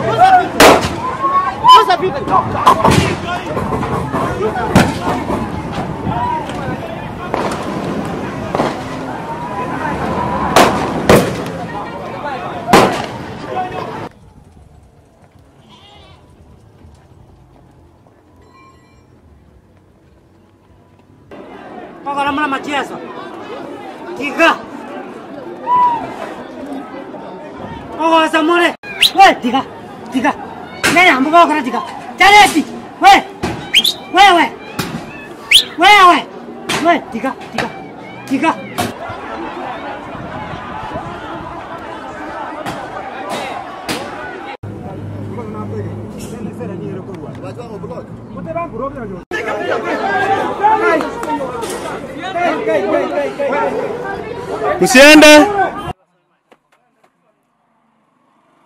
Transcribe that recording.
Agora mala macheza. Tiga. Oh, samore. Weh, tiga. Tiga. Nene ambo kora tiga. Jaleti. Weh. Weh, weh. Weh, weh. Weh, tiga, tiga. Tiga. Usiende.